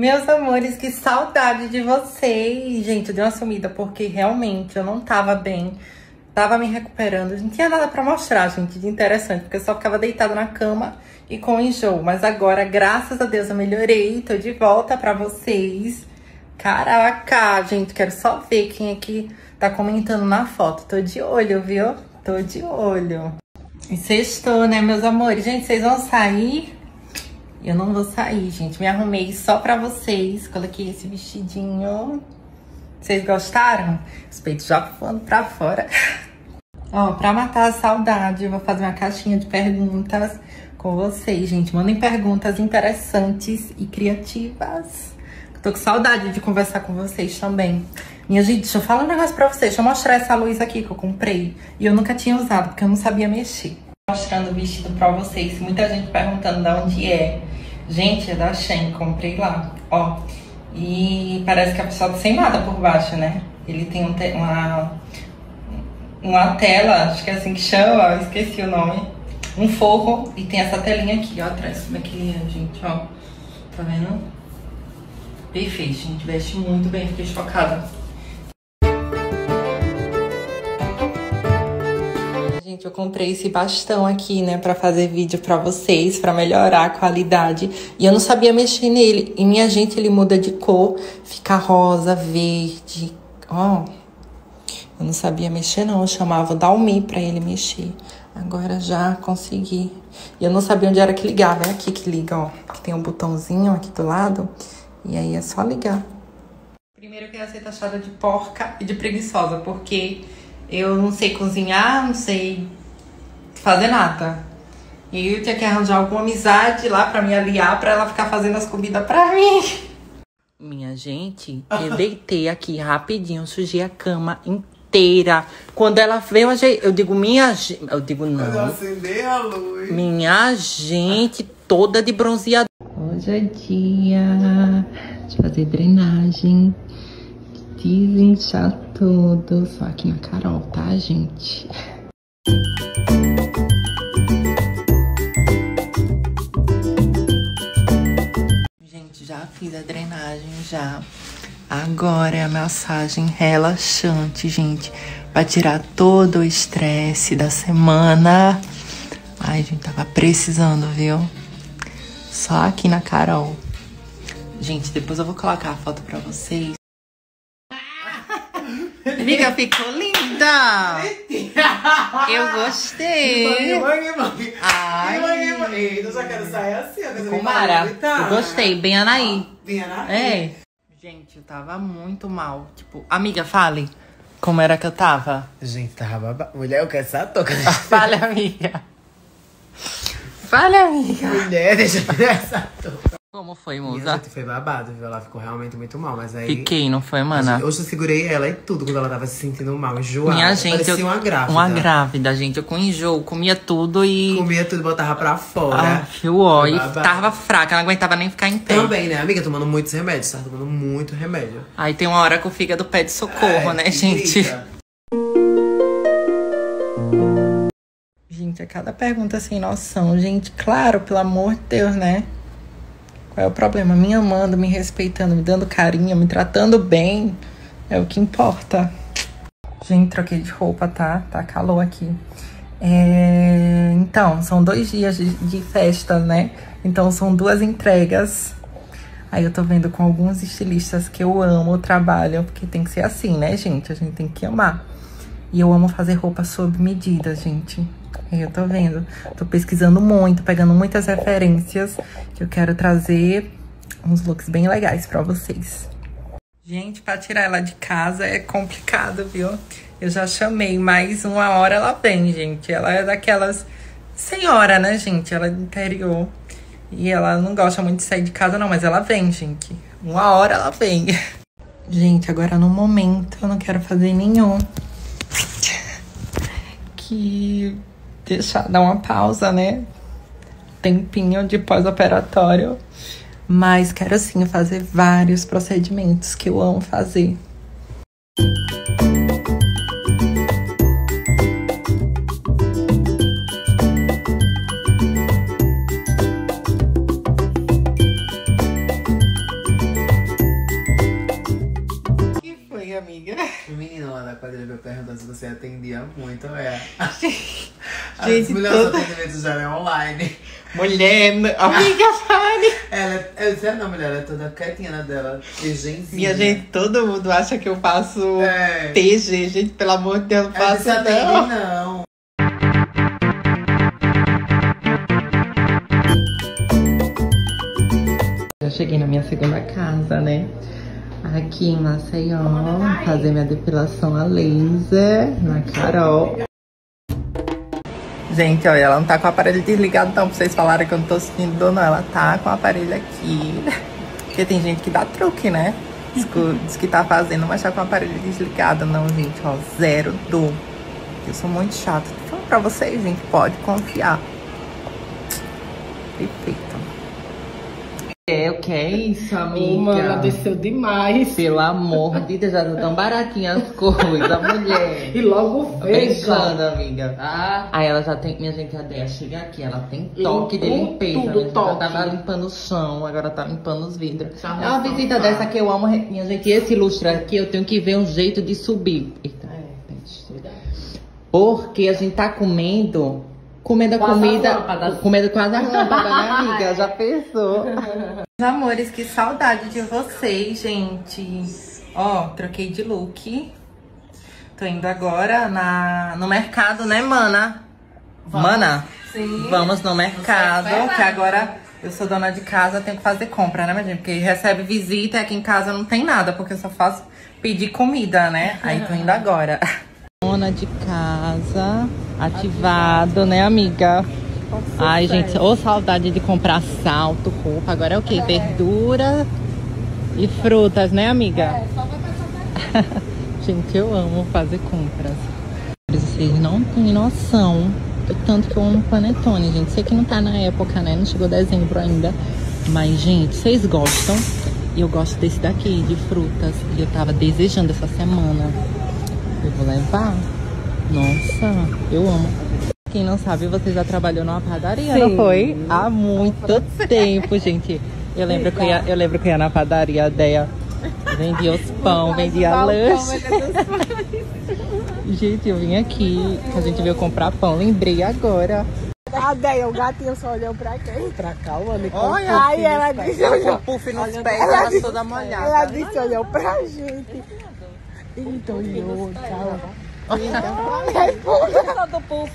Meus amores, que saudade de vocês. Gente, eu dei uma sumida porque realmente eu não tava bem. Tava me recuperando. Não tinha nada pra mostrar, gente, de interessante. Porque eu só ficava deitada na cama e com enjoo. Mas agora, graças a Deus, eu melhorei. Tô de volta pra vocês. Caraca, gente, quero só ver quem é que tá comentando na foto. Tô de olho, viu? Tô de olho. E sextou, né, meus amores? Gente, vocês vão sair? Eu não vou sair, gente. Me arrumei só pra vocês. Coloquei esse vestidinho. Vocês gostaram? Os peitos já voando pra fora. Ó, pra matar a saudade, eu vou fazer uma caixinha de perguntas com vocês, gente. Mandem perguntas interessantes e criativas. Tô com saudade de conversar com vocês também. Minha gente, deixa eu falar um negócio pra vocês. Deixa eu mostrar essa luz aqui que eu comprei. E eu nunca tinha usado, porque eu não sabia mexer. Mostrando o vestido pra vocês. Muita gente perguntando de onde é. Gente, é da Shein, comprei lá. Ó, e parece que a pessoa tá sem nada por baixo, né? Ele tem uma tela, acho que é assim que chama, eu esqueci o nome. Um forro e tem essa telinha aqui, ó, atrás. Como é que é, gente, ó. Tá vendo? Perfeito, gente. Veste muito bem, fiquei chocada. Gente, eu comprei esse bastão aqui, né, pra fazer vídeo pra vocês, pra melhorar a qualidade. E eu não sabia mexer nele. E, minha gente, ele muda de cor, fica rosa, verde, ó. Eu não sabia mexer, não. Eu chamava o Dalmi pra ele mexer. Agora já consegui. E eu não sabia onde era que ligava. É aqui que liga, ó. Que tem um botãozinho aqui do lado. E aí é só ligar. Primeiro eu queria ser taxada de porca e de preguiçosa, porque eu não sei cozinhar, não sei fazer nada. E eu tinha que arranjar alguma amizade lá pra me aliar, pra ela ficar fazendo as comidas pra mim. Minha gente, eu deitei aqui rapidinho, sujei a cama inteira. Quando ela veio, eu digo, eu digo, não. Acender a luz. Minha gente, toda de bronzeador. Hoje é dia de fazer drenagem, de desinchar tudo. Só aqui na Carol, tá, gente? Gente, já fiz a drenagem, já. Agora é a massagem relaxante, gente. Pra tirar todo o estresse da semana. Ai, gente, tava precisando, viu? Só aqui na Carol. Gente, depois eu vou colocar a foto pra vocês. Amiga, ficou linda! Eu gostei! Ai, eu só quero sair assim. Kumara, eu gostei, bem Anaí. Bem Anaí. É. Gente, eu tava muito mal. Tipo, amiga, fale. Como era que eu tava? Gente, tava babado. Mulher, eu quero essa touca. Fale, amiga. Fale, amiga. Mulher, deixa eu tirar essa touca. Como foi, Minha musa? gente foi babado, viu? Ela ficou realmente muito mal, mas aí... Fiquei, não foi, mana? Hoje eu segurei ela e tudo quando ela tava se sentindo mal, enjoada. Minha gente, parecia uma grávida. Uma grávida, gente. Eu com enjoo, comia tudo e... Comia tudo, botava pra fora. Ó, Foi e babado. tava fraca, não aguentava nem ficar em pé. Também, né, amiga? Tomando muitos remédios, tava tomando muito remédio. Aí tem uma hora que o fígado pede socorro, né, gente? Grita. Gente, é cada pergunta sem noção. Gente, claro, pelo amor de Deus, né? Qual é o problema? Me amando, me respeitando, me dando carinho, me tratando bem. É o que importa. Gente, troquei de roupa, tá? Tá calor aqui. Então, são 2 dias de festa, né? Então, são 2 entregas. Aí eu tô vendo com alguns estilistas que eu amo o trabalho, porque tem que ser assim, né, gente? A gente tem que amar. E eu amo fazer roupa sob medida, gente. Aí eu tô vendo. Tô pesquisando muito, pegando muitas referências, que eu quero trazer uns looks bem legais pra vocês. Gente, pra tirar ela de casa é complicado, viu? Eu já chamei, mas 1 hora ela vem, gente. Ela é daquelas senhora, né, gente? Ela é do interior. E ela não gosta muito de sair de casa, não, mas ela vem, gente. 1 hora ela vem. Gente, agora no momento eu não quero fazer nenhum. Deixar, dar uma pausa, né? Tempinho de pós-operatório. Mas quero sim fazer vários procedimentos que eu amo fazer. lá da quadrilha perguntando se você atendia muito, As Gente, melhores atendimentos já é online. Mulher, amiga, fale. Eu disse, não, mulher, ela é toda quietinha na dela, virgenzinha. Minha gente, todo mundo acha que eu faço TG, gente, pelo amor de Deus, não faço não. Já cheguei na minha segunda casa, né? Aqui em Maceió, fazer minha depilação a laser na Carol. Gente, olha, ela não tá com o aparelho desligado, então pra vocês falarem que eu não tô sentindo dor, não. Ela tá com o aparelho aqui. Porque tem gente que dá truque, né? Diz que tá fazendo, mas tá com o aparelho desligado. Não, gente, ó, zero dor. Eu sou muito chata. Então, pra vocês, gente, pode confiar. Perfeito. O que é isso, amiga? Mano, desceu demais. Pelo amor de Deus, já tá tão baratinha as coisas, mulher. E logo fez. Brincando, amiga. Ah. Aí ela já tem, minha gente, a Déia chega aqui, ela tem toque de limpeza. Tudo Ela toque. tava limpando o chão, agora tá limpando os vidros. Tá É uma visita dessa que eu amo, minha gente. E esse lustre aqui, eu tenho que ver um jeito de subir. Eita, porque a gente tá comendo a comida, comendo quase as lâmpadas, né, amiga? Já pensou? Meus amores, que saudade de vocês, gente. Ó, troquei de look. Tô indo agora no mercado, né, mana? Mana? Sim. Vamos no mercado, que agora eu sou dona de casa, tenho que fazer compra, né, minha gente? Porque recebe visita e aqui em casa não tem nada, porque eu só faço pedir comida, né? Aí tô indo agora. Dona de casa, ativado, né, amiga? Ai, gente, ô saudade de comprar salto, roupa. Agora é o quê? Verdura e frutas, né, amiga? Gente, eu amo fazer compras. Vocês não têm noção do tanto que eu amo panetone, gente. Sei que não tá na época, né? Não chegou dezembro ainda. Mas, gente, vocês gostam? Eu gosto desse daqui, de frutas. E eu tava desejando essa semana. Eu vou levar. Nossa, eu amo. Quem não sabe, você já trabalhou numa padaria, não foi? Há muito tempo, gente. Eu lembro que eu ia na padaria, a Déia vendia os pão, vendia lanche. Gente, eu vim aqui, a gente veio comprar pão, lembrei agora. A Déia, o gatinho só olhou pra quem? Pra cá, mano. Olha, aí ela disse, olhou. Puff nos pés, ela toda molhada. Ela disse, olhou pra gente. Eita, olhou, tchau. Responda do Puff.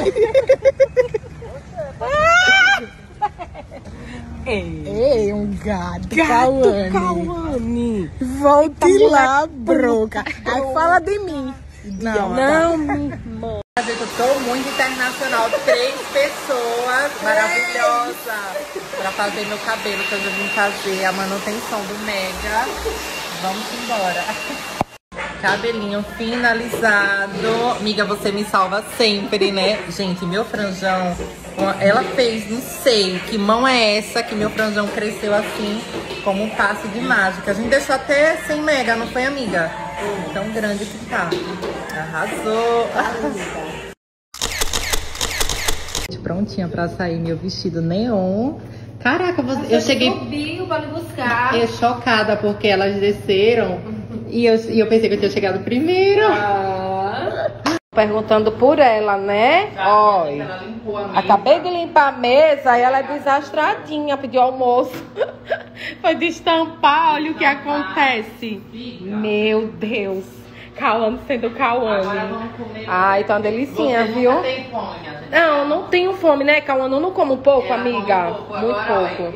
Ei, um gato, Cauane. Volte lá, broca. Aí fala de mim. Não, eu tô muito internacional, 3 pessoas maravilhosas pra fazer meu cabelo, que eu já vim fazer a manutenção do Mega. Vamos embora. Cabelinho finalizado. Amiga, você me salva sempre, né? Gente, meu franjão, ela fez, não sei que mão é essa que meu franjão cresceu assim, como um passe de mágica. A gente deixou até sem mega, não foi, amiga? Tão grande que tá. Arrasou. Prontinha pra sair meu vestido neon. Caraca, eu cheguei... Subiu pra me buscar. Eu chocada porque elas desceram e eu pensei que eu tinha chegado primeiro. Perguntando por ela, né? Olha, acabei de limpar a mesa e ela é desastradinha, pediu almoço. Foi destampar, olha o que acontece. Meu Deus. Cauane sendo Cauane. Ai, tá uma delicinha, viu? Não, não tenho fome, né, Cauane? Eu não como pouco, amiga. Muito pouco.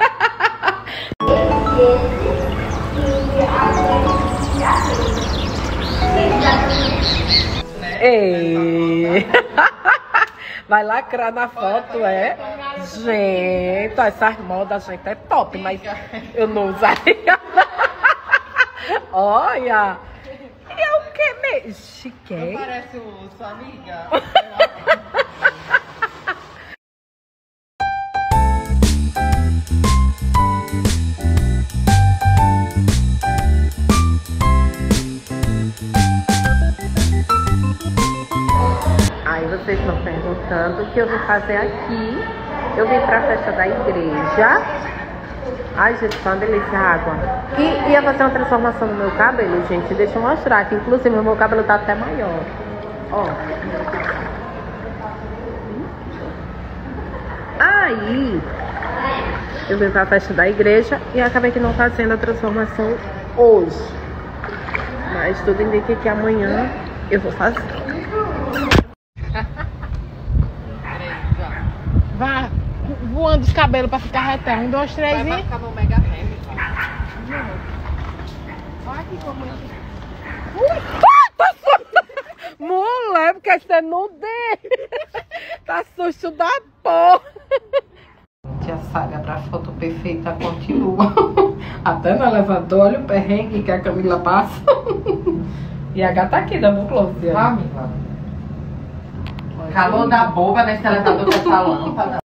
Ei. Vai lacrar na foto, é? Gente, essas modas, gente, é top, mas eu não usaria. Olha. É o que mesmo? Chiquei. Parece o urso, amiga. Aí vocês estão perguntando o que eu vim fazer aqui. Eu vim pra festa da igreja. Ai, gente, tá uma delícia a água. E ia fazer uma transformação no meu cabelo, gente. Deixa eu mostrar aqui. Inclusive, o meu cabelo tá até maior. Ó. Aí, eu vim pra festa da igreja e acabei que não fazendo a transformação hoje. Mas tudo indica que amanhã eu vou fazer. Vá voando os cabelos pra ficar retão. 1, 2, 3 e... Vai ficar no mega rap. Olha aqui como é. Tá mulher, porque você não deu. Tá susto da porra. A saga pra foto perfeita continua. Até no elevador, olha o perrengue que a Camila passa. E a gata aqui da Buclose. Camila. Calor da boca nesse elevador com essa lâmpada.